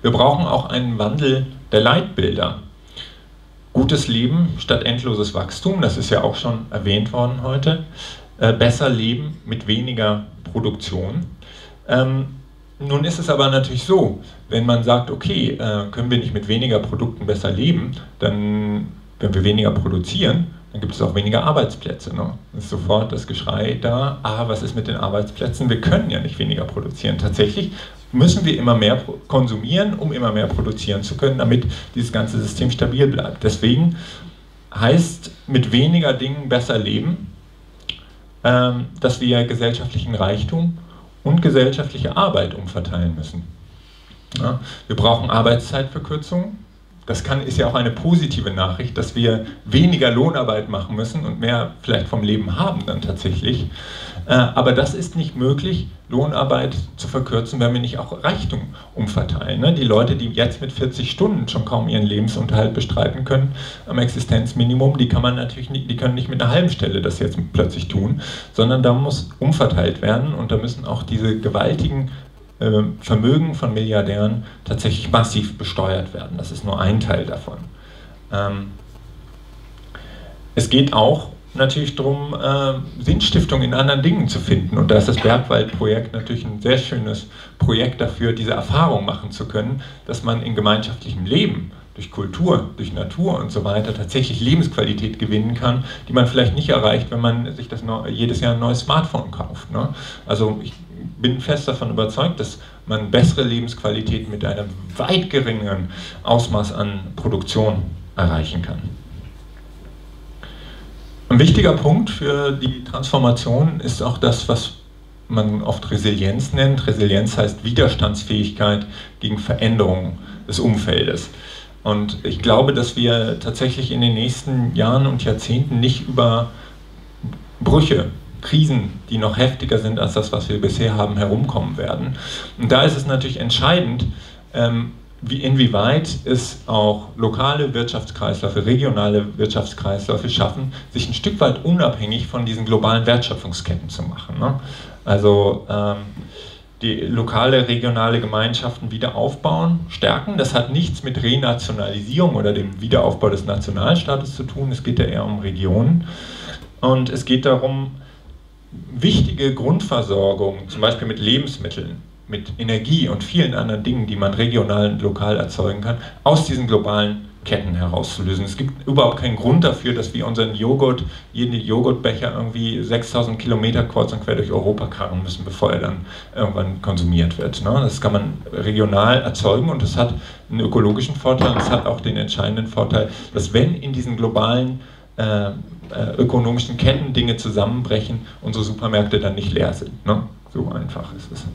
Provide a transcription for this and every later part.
Wir brauchen auch einen Wandel der Leitbilder. Gutes Leben statt endloses Wachstum, das ist ja auch schon erwähnt worden heute. Besser leben mit weniger Produktion. Nun ist es aber natürlich so, wenn man sagt, okay, können wir nicht mit weniger Produkten besser leben, dann, wenn wir weniger produzieren, dann gibt es auch weniger Arbeitsplätze. Ne? Ist sofort das Geschrei da, was ist mit den Arbeitsplätzen? Wir können ja nicht weniger produzieren. Tatsächlich müssen wir immer mehr konsumieren, um immer mehr produzieren zu können, damit dieses ganze System stabil bleibt. Deswegen heißt mit weniger Dingen besser leben, dass wir gesellschaftlichen Reichtum und gesellschaftliche Arbeit umverteilen müssen. Ja, wir brauchen Arbeitszeitverkürzungen. Das ist ja auch eine positive Nachricht, dass wir weniger Lohnarbeit machen müssen und mehr vielleicht vom Leben haben dann tatsächlich. Aber das ist nicht möglich, Lohnarbeit zu verkürzen, wenn wir nicht auch Reichtum umverteilen. Ne? Die Leute, die jetzt mit 40 Stunden schon kaum ihren Lebensunterhalt bestreiten können, am Existenzminimum, die können nicht mit einer halben Stelle das jetzt plötzlich tun, sondern da muss umverteilt werden und da müssen auch diese gewaltigen Vermögen von Milliardären tatsächlich massiv besteuert werden. Das ist nur ein Teil davon. Es geht auch natürlich darum, Sinnstiftung in anderen Dingen zu finden. Und da ist das Bergwald-Projekt natürlich ein sehr schönes Projekt dafür, diese Erfahrung machen zu können, dass man in gemeinschaftlichem Leben, durch Kultur, durch Natur und so weiter tatsächlich Lebensqualität gewinnen kann, die man vielleicht nicht erreicht, wenn man sich jedes Jahr ein neues Smartphone kauft. Ne? Also ich bin fest davon überzeugt, dass man bessere Lebensqualität mit einem weit geringeren Ausmaß an Produktion erreichen kann. Ein wichtiger Punkt für die Transformation ist auch das, was man oft Resilienz nennt. Resilienz heißt Widerstandsfähigkeit gegen Veränderungen des Umfeldes. Und ich glaube, dass wir tatsächlich in den nächsten Jahren und Jahrzehnten nicht über Brüche, Krisen, die noch heftiger sind als das, was wir bisher haben, herumkommen werden. Und da ist es natürlich entscheidend, inwieweit es auch lokale Wirtschaftskreisläufe, regionale Wirtschaftskreisläufe schaffen, sich ein Stück weit unabhängig von diesen globalen Wertschöpfungsketten zu machen. Ne? Also die lokale, regionale Gemeinschaften wieder aufbauen, stärken. Das hat nichts mit Renationalisierung oder dem Wiederaufbau des Nationalstaates zu tun. Es geht ja eher um Regionen. Und es geht darum, wichtige Grundversorgung, zum Beispiel mit Lebensmitteln, mit Energie und vielen anderen Dingen, die man regional und lokal erzeugen kann, aus diesen globalen Ketten herauszulösen. Es gibt überhaupt keinen Grund dafür, dass wir unseren Joghurt, jeden Joghurtbecher irgendwie 6000 Kilometer kreuz und quer durch Europa karren müssen, bevor er dann irgendwann konsumiert wird. Ne? Das kann man regional erzeugen und das hat einen ökologischen Vorteil und es hat auch den entscheidenden Vorteil, dass wenn in diesen globalen ökonomischen Ketten Dinge zusammenbrechen, unsere Supermärkte dann nicht leer sind. Ne? So einfach ist es.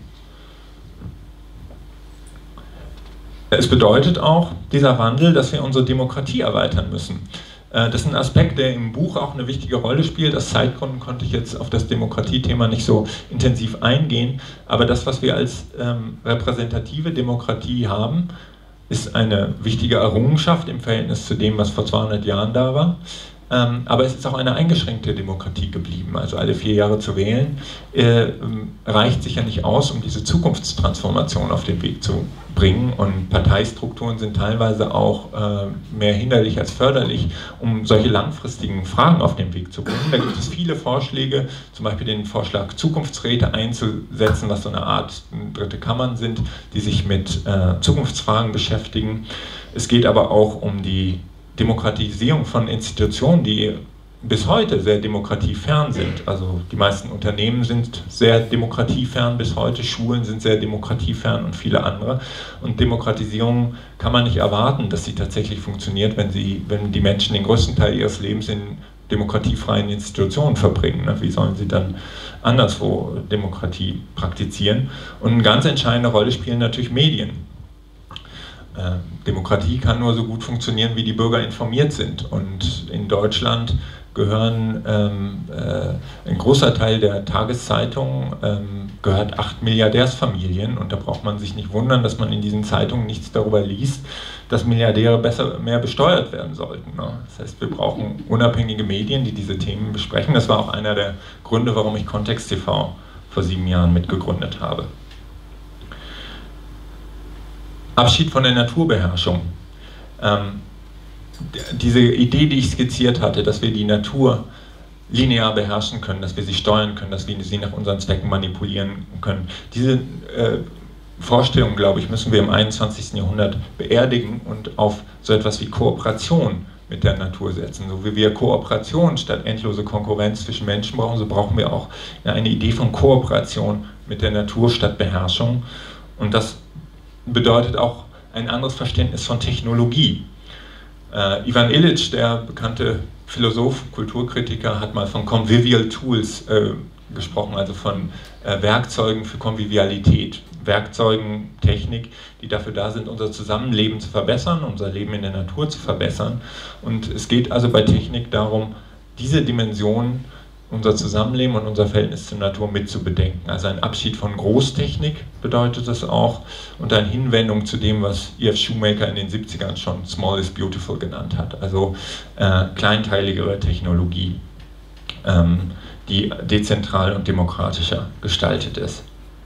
Es bedeutet auch, dieser Wandel, dass wir unsere Demokratie erweitern müssen. Das ist ein Aspekt, der im Buch auch eine wichtige Rolle spielt. Aus Zeitgründen konnte ich jetzt auf das Demokratiethema nicht so intensiv eingehen, aber das, was wir als repräsentative Demokratie haben, ist eine wichtige Errungenschaft im Verhältnis zu dem, was vor 200 Jahren da war. Aber es ist auch eine eingeschränkte Demokratie geblieben. Also alle 4 Jahre zu wählen, reicht sicher nicht aus, um diese Zukunftstransformation auf den Weg zu bringen. Und Parteistrukturen sind teilweise auch mehr hinderlich als förderlich, um solche langfristigen Fragen auf den Weg zu bringen. Da gibt es viele Vorschläge, zum Beispiel den Vorschlag, Zukunftsräte einzusetzen, was so eine Art dritte Kammern sind, die sich mit Zukunftsfragen beschäftigen. Es geht aber auch um die Demokratisierung von Institutionen, die bis heute sehr demokratiefern sind. Also die meisten Unternehmen sind sehr demokratiefern bis heute, Schulen sind sehr demokratiefern und viele andere. Und Demokratisierung kann man nicht erwarten, dass sie tatsächlich funktioniert, wenn die Menschen den größten Teil ihres Lebens in demokratiefreien Institutionen verbringen. Wie sollen sie dann anderswo Demokratie praktizieren? Und eine ganz entscheidende Rolle spielen natürlich Medien. Demokratie kann nur so gut funktionieren, wie die Bürger informiert sind. Und in Deutschland gehören ein großer Teil der Tageszeitungen gehört 8 Milliardärsfamilien. Und da braucht man sich nicht wundern, dass man in diesen Zeitungen nichts darüber liest, dass Milliardäre mehr besteuert werden sollten. Ne? Das heißt, wir brauchen unabhängige Medien, die diese Themen besprechen. Das war auch einer der Gründe, warum ich Kontext TV vor 7 Jahren mitgegründet habe. Abschied von der Naturbeherrschung. Diese Idee, die ich skizziert hatte, dass wir die Natur linear beherrschen können, dass wir sie steuern können, dass wir sie nach unseren Zwecken manipulieren können. Diese Vorstellung, glaube ich, müssen wir im 21. Jahrhundert beerdigen und auf so etwas wie Kooperation mit der Natur setzen. So wie wir Kooperation statt endlose Konkurrenz zwischen Menschen brauchen, so brauchen wir auch eine Idee von Kooperation mit der Natur statt Beherrschung. Und das bedeutet auch ein anderes Verständnis von Technologie. Ivan Illich, der bekannte Philosoph, Kulturkritiker, hat mal von Convivial Tools gesprochen, also von Werkzeugen für Konvivialität. Werkzeugen, Technik, die dafür da sind, unser Zusammenleben zu verbessern, unser Leben in der Natur zu verbessern. Und es geht also bei Technik darum, diese Dimension, unser Zusammenleben und unser Verhältnis zur Natur mitzubedenken. Also ein Abschied von Großtechnik bedeutet das auch und eine Hinwendung zu dem, was E.F. Shoemaker in den 70ern schon Small is Beautiful genannt hat. Also kleinteiligere Technologie, die dezentral und demokratischer gestaltet ist.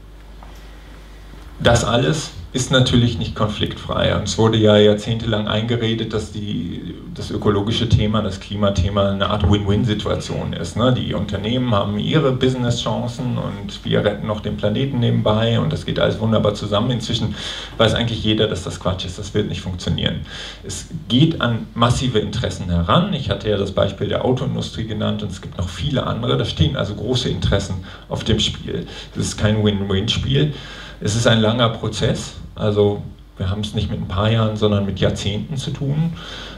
Das alles ist natürlich nicht konfliktfrei. Und es wurde ja jahrzehntelang eingeredet, dass das ökologische Thema, das Klimathema eine Art Win-Win-Situation ist. Ne? Die Unternehmen haben ihre Business-Chancen und wir retten noch den Planeten nebenbei und das geht alles wunderbar zusammen. Inzwischen weiß eigentlich jeder, dass das Quatsch ist, das wird nicht funktionieren. Es geht an massive Interessen heran. Ich hatte ja das Beispiel der Autoindustrie genannt und es gibt noch viele andere. Da stehen also große Interessen auf dem Spiel. Das ist kein Win-Win-Spiel. Es ist ein langer Prozess, also wir haben es nicht mit ein paar Jahren, sondern mit Jahrzehnten zu tun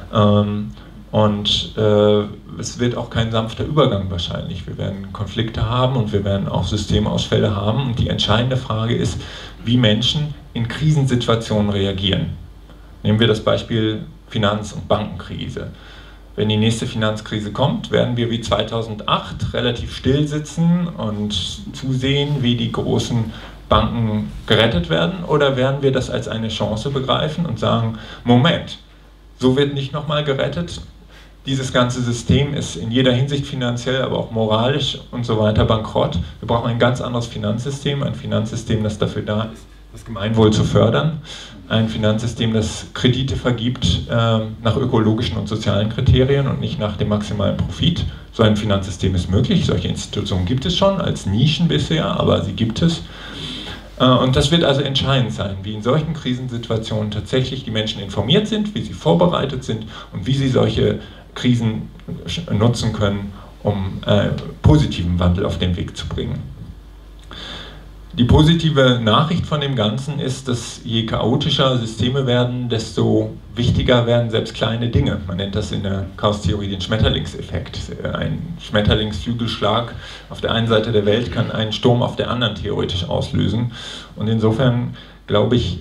es wird auch kein sanfter Übergang wahrscheinlich. Wir werden Konflikte haben und wir werden auch Systemausfälle haben und die entscheidende Frage ist, wie Menschen in Krisensituationen reagieren. Nehmen wir das Beispiel Finanz- und Bankenkrise. Wenn die nächste Finanzkrise kommt, werden wir wie 2008 relativ still sitzen und zusehen, wie die großen Banken gerettet werden, oder werden wir das als eine Chance begreifen und sagen, Moment, so wird nicht nochmal gerettet, dieses ganze System ist in jeder Hinsicht finanziell, aber auch moralisch und so weiter bankrott. Wir brauchen ein ganz anderes Finanzsystem, ein Finanzsystem, das dafür da ist, das Gemeinwohl zu fördern, ein Finanzsystem, das Kredite vergibt nach ökologischen und sozialen Kriterien und nicht nach dem maximalen Profit. So ein Finanzsystem ist möglich, solche Institutionen gibt es schon, als Nischen bisher, aber sie gibt es. Und das wird also entscheidend sein, wie in solchen Krisensituationen tatsächlich die Menschen informiert sind, wie sie vorbereitet sind und wie sie solche Krisen nutzen können, um positiven Wandel auf den Weg zu bringen. Die positive Nachricht von dem Ganzen ist, dass je chaotischer Systeme werden, desto wichtiger werden selbst kleine Dinge. Man nennt das in der Chaostheorie den Schmetterlingseffekt. Ein Schmetterlingsflügelschlag auf der einen Seite der Welt kann einen Sturm auf der anderen theoretisch auslösen. Und insofern, glaube ich,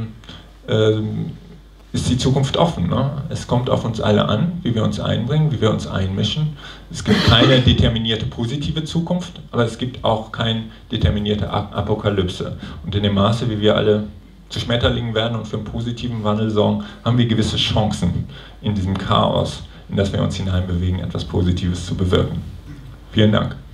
ist die Zukunft offen. Ne? Es kommt auf uns alle an, wie wir uns einbringen, wie wir uns einmischen. Es gibt keine determinierte positive Zukunft, aber es gibt auch keine determinierte Apokalypse. Und in dem Maße, wie wir alle zu Schmetterlingen werden und für einen positiven Wandel sorgen, haben wir gewisse Chancen in diesem Chaos, in das wir uns hineinbewegen, etwas Positives zu bewirken. Vielen Dank.